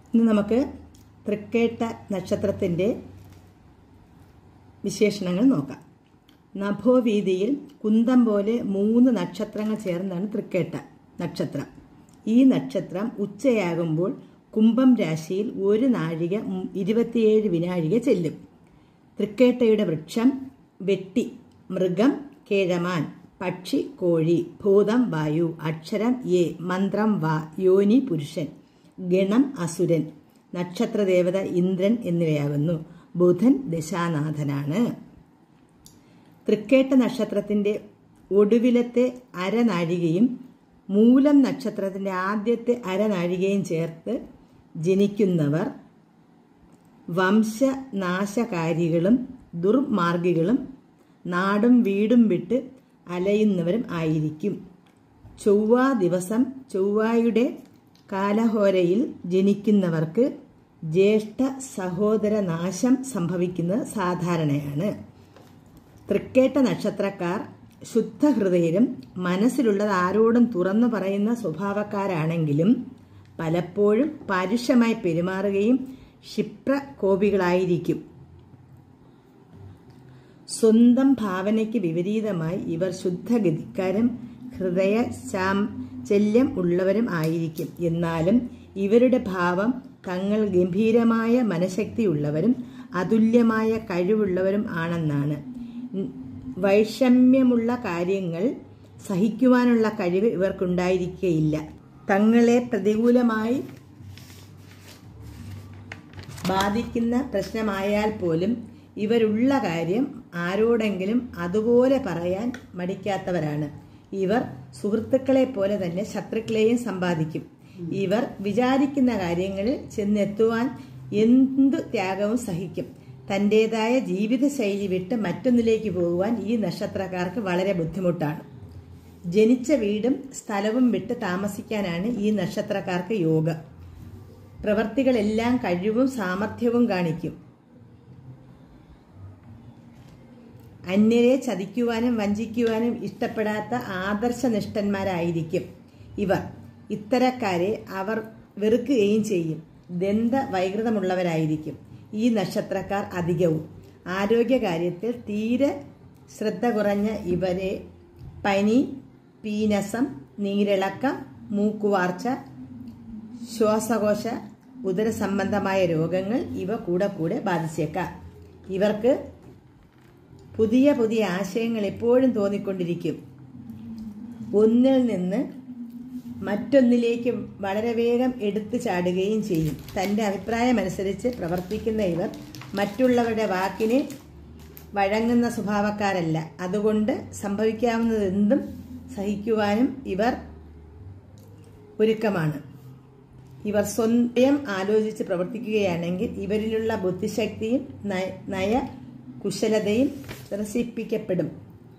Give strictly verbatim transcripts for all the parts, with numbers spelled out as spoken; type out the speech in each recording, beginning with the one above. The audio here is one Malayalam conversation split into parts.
ഇന്ന് നമുക്ക് തൃക്കേട്ട നക്ഷത്രത്തിൻ്റെ വിശേഷണങ്ങൾ നോക്കാം. നഭോവീതിയിൽ കുന്തം പോലെ മൂന്ന് നക്ഷത്രങ്ങൾ ചേർന്നാണ് തൃക്കേട്ട നക്ഷത്രം. ഈ നക്ഷത്രം ഉച്ചയാകുമ്പോൾ കുംഭം രാശിയിൽ ഒരു നാഴിക ഇരുപത്തിയേഴ് വിനാഴിക ചെല്ലും. തൃക്കേട്ടയുടെ വൃക്ഷം വെട്ടി, മൃഗം കേഴമാൻ, പക്ഷി കോഴി, ഭൂതം വായു, അക്ഷരം എ, മന്ത്രം വ, യോനി പുരുഷൻ, ഗണം അസുരൻ, നക്ഷത്രദേവത ഇന്ദ്രൻ എന്നിവയാകുന്നു. ബുധൻ ദശാനാഥനാണ്. തൃക്കേട്ട നക്ഷത്രത്തിന്റെ ഒടുവിലത്തെ അരനാഴികയും മൂലം നക്ഷത്രത്തിന്റെ ആദ്യത്തെ അരനാഴികയും ചേർത്ത് ജനിക്കുന്നവർ വംശനാശകാരികളും ദുർമാർഗികളും നാടും വീടും വിട്ട് അലയുന്നവരും ആയിരിക്കും. ചൊവ്വ ദിവസം ചൊവ്വായുടെ കാലഹോരയിൽ ജനിക്കുന്നവർക്ക് ജ്യേഷ്ഠ സഹോദര നാശം സംഭവിക്കുന്നത് സാധാരണയാണ്. തൃക്കേട്ട നക്ഷത്രക്കാർ ശുദ്ധഹൃദയരും മനസ്സിലുള്ളത് ആരോടും തുറന്നു പറയുന്ന സ്വഭാവക്കാരാണെങ്കിലും പലപ്പോഴും പരുഷമായി പെരുമാറുകയും ക്ഷിപ്രകോപികളായിരിക്കും. സ്വന്തം ഭാവനയ്ക്ക് വിപരീതമായി ഇവർ ശുദ്ധഗതിക്കാരും ഹൃദയ ചാഞ്ചല്യം ഉള്ളവരും ആയിരിക്കും. എന്നാലും ഇവരുടെ ഭാവം തങ്ങൾ ഗംഭീരമായ മനഃശക്തിയുള്ളവരും അതുല്യമായ കഴിവുള്ളവരും ആണെന്നാണ്. വൈഷമ്യമുള്ള കാര്യങ്ങൾ സഹിക്കുവാനുള്ള കഴിവ് ഇവർക്കുണ്ടായിരിക്കുകയില്ല. തങ്ങളെ പ്രതികൂലമായി ബാധിക്കുന്ന പ്രശ്നമായാൽ പോലും ഇവരുള്ള കാര്യം ആരോടെങ്കിലും അതുപോലെ പറയാൻ മടിക്കാത്തവരാണ്. ഇവർ സുഹൃത്തുക്കളെ പോലെ തന്നെ ശത്രുക്കളെയും സമ്പാദിക്കും. ഇവർ വിചാരിക്കുന്ന കാര്യങ്ങളിൽ ചെന്നെത്തുവാൻ എന്തു ത്യാഗവും സഹിക്കും. തൻ്റെതായ ജീവിതശൈലി വിട്ട് മറ്റൊന്നിലേക്ക് പോകുവാൻ ഈ നക്ഷത്രക്കാർക്ക് വളരെ ബുദ്ധിമുട്ടാണ്. ജനിച്ച വീടും സ്ഥലവും വിട്ട് താമസിക്കാനാണ് ഈ നക്ഷത്രക്കാർക്ക് യോഗം. പ്രവർത്തികളെല്ലാം കഴിവും സാമർഥ്യവും കാണിക്കും. അന്യരെ ചതിക്കുവാനും വഞ്ചിക്കുവാനും ഇഷ്ടപ്പെടാത്ത ആദർശനിഷ്ഠന്മാരായിരിക്കും ഇവർ. ഇത്തരക്കാരെ അവർ വെറുക്കുകയും ചെയ്യും. ദന്ത വൈകൃതമുള്ളവരായിരിക്കും ഈ നക്ഷത്രക്കാർ അധികവും. ആരോഗ്യകാര്യത്തിൽ തീരെ ശ്രദ്ധ കുറഞ്ഞ ഇവരെ പനി, പീനസം, നീരിളക്കം, മൂക്കുവാർച്ച, ശ്വാസകോശ ഉദര സംബന്ധമായ രോഗങ്ങൾ ഇവ കൂടെ കൂടെ ബാധിച്ചേക്കാം. ഇവർക്ക് പുതിയ പുതിയ ആശയങ്ങൾ എപ്പോഴും തോന്നിക്കൊണ്ടിരിക്കും. ഒന്നിൽ നിന്ന് മറ്റൊന്നിലേക്ക് വളരെ വേഗം എടുത്തു ചാടുകയും ചെയ്യും. തൻ്റെ അഭിപ്രായമനുസരിച്ച് പ്രവർത്തിക്കുന്ന ഇവർ മറ്റുള്ളവരുടെ വാക്കിന് വഴങ്ങുന്ന സ്വഭാവക്കാരല്ല. അതുകൊണ്ട് സംഭവിക്കാവുന്നതെന്തും സഹിക്കുവാനും ഇവർ ഒരുക്കമാണ്. ഇവർ സ്വയം ആലോചിച്ച് പ്രവർത്തിക്കുകയാണെങ്കിൽ ഇവരിലുള്ള ബുദ്ധിശക്തിയും നയ കുശലതയും പ്രദർശിപ്പിക്കപ്പെടും.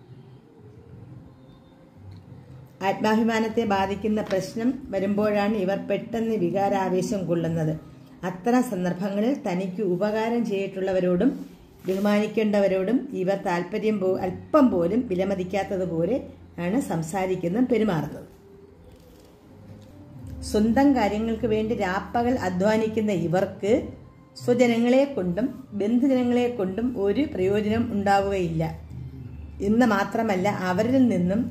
ആത്മാഭിമാനത്തെ ബാധിക്കുന്ന പ്രശ്നം വരുമ്പോഴാണ് ഇവർ പെട്ടെന്ന് വികാരാവേശം കൊള്ളുന്നത്. അത്തരം സന്ദർഭങ്ങളിൽ തനിക്ക് ഉപകാരം ചെയ്തിട്ടുള്ളവരോടും ബഹുമാനിക്കേണ്ടവരോടും ഇവർ താല്പര്യം പോ അല്പം പോലും വിലമതിക്കാത്തതുപോലെ ആണ് സംസാരിക്കുന്നതും പെരുമാറുന്നത്. സ്വന്തം കാര്യങ്ങൾക്ക് വേണ്ടി രാപ്പകൽ അധ്വാനിക്കുന്ന ഇവർക്ക് സ്വജനങ്ങളെ കൊണ്ടും ബന്ധുജനങ്ങളെ കൊണ്ടും ഒരു പ്രയോജനം ഉണ്ടാവുകയില്ല എന്ന് മാത്രമല്ല, അവരിൽ നിന്നും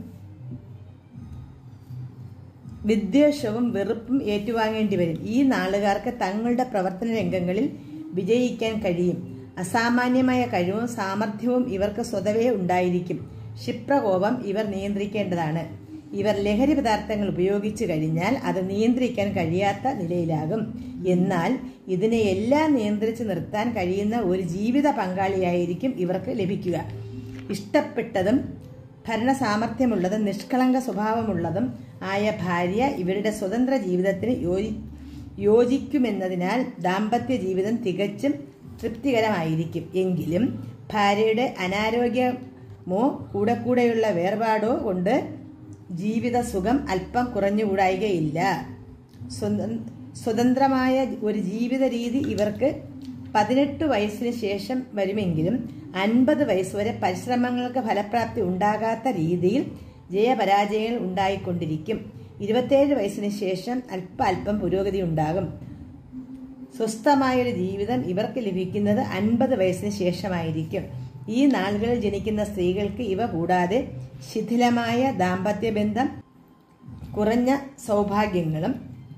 വിദ്വേഷവും വെറുപ്പും ഏറ്റുവാങ്ങേണ്ടി വരും. ഈ നാളുകാർക്ക് തങ്ങളുടെ പ്രവർത്തന രംഗങ്ങളിൽ വിജയിക്കാൻ കഴിയും. അസാമാന്യമായ കഴിവും സാമർഥ്യവും ഇവർക്ക് സ്വതവേ ഉണ്ടായിരിക്കും. ക്ഷിപ്രകോപം ഇവർ നിയന്ത്രിക്കേണ്ടതാണ്. ഇവർ ലഹരി പദാർത്ഥങ്ങൾ ഉപയോഗിച്ചു കഴിഞ്ഞാൽ അത് നിയന്ത്രിക്കാൻ കഴിയാത്ത നിലയിലാകും. എന്നാൽ ഇതിനെ എല്ലാം നിയന്ത്രിച്ച് നിർത്താൻ കഴിയുന്ന ഒരു ജീവിത പങ്കാളിയായിരിക്കും ഇവർക്ക് ലഭിക്കുക. ഇഷ്ടപ്പെട്ടതും ഭരണസാമർഥ്യമുള്ളതും നിഷ്കളങ്ക സ്വഭാവമുള്ളതും ആയ ഭാര്യ ഇവരുടെ സ്വതന്ത്ര ജീവിതത്തിന് യോജി യോജിക്കുമെന്നതിനാൽ ദാമ്പത്യ ജീവിതം തികച്ചും തൃപ്തികരമായിരിക്കും. എങ്കിലും ഭാര്യയുടെ അനാരോഗ്യമോ കൂടെ കൂടെയുള്ള വേർപാടോ കൊണ്ട് ജീവിത സുഖം അല്പം കുറഞ്ഞുകൂടായികയില്ല. സ്വതന്ത്രമായ ഒരു ജീവിത രീതി ഇവർക്ക് പതിനെട്ട് വയസ്സിന് ശേഷം വരുമെങ്കിലും അൻപത് വയസ്സുവരെ പരിശ്രമങ്ങൾക്ക് ഫലപ്രാപ്തി ഉണ്ടാകാത്ത രീതിയിൽ ജയപരാജയങ്ങൾ ഉണ്ടായിക്കൊണ്ടിരിക്കും. ഇരുപത്തേഴ് വയസ്സിന് ശേഷം അല്പ അല്പം പുരോഗതി ഉണ്ടാകും. സ്വസ്ഥമായൊരു ജീവിതം ഇവർക്ക് ലഭിക്കുന്നത് അൻപത് വയസ്സിന് ശേഷമായിരിക്കും. ഈ നാളുകളിൽ ജനിക്കുന്ന സ്ത്രീകൾക്ക് ഇവ കൂടാതെ ശിഥിലമായ ദാമ്പത്യബന്ധം, കുറഞ്ഞ സൗഭാഗ്യങ്ങളും,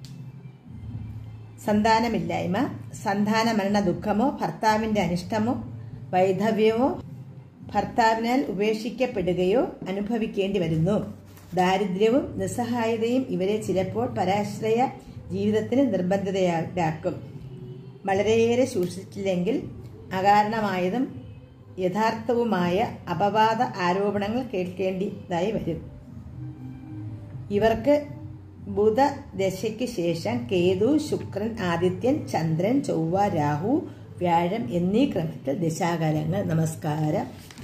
സന്താനമില്ലായ്മ, സന്താന മരണ ദുഃഖമോ, ഭർത്താവിന്റെ അനിഷ്ടമോ, വൈധവ്യമോ, ഭർത്താവിനാൽ ഉപേക്ഷിക്കപ്പെടുകയോ അനുഭവിക്കേണ്ടി വരുന്നു. ദാരിദ്ര്യവും നിസ്സഹായതയും ഇവരെ ചിലപ്പോൾ പരാശ്രയ ജീവിതത്തിന് നിർബന്ധിതരാക്കും. വളരെയേറെ സൂക്ഷിച്ചില്ലെങ്കിൽ അകാരണമായതും യഥാർത്ഥവുമായ അപവാദ ആരോപണങ്ങൾ കേൾക്കേണ്ടതായി വരും. ഇവർക്ക് ബുധദശയ്ക്ക് ശേഷം കേതു, ശുക്രൻ, ആദിത്യൻ, ചന്ദ്രൻ, ചൊവ്വ, രാഹു, വ്യാഴം എന്നീ ക്രമത്തിൽ ദശാകാലങ്ങൾ. നമസ്കാരം.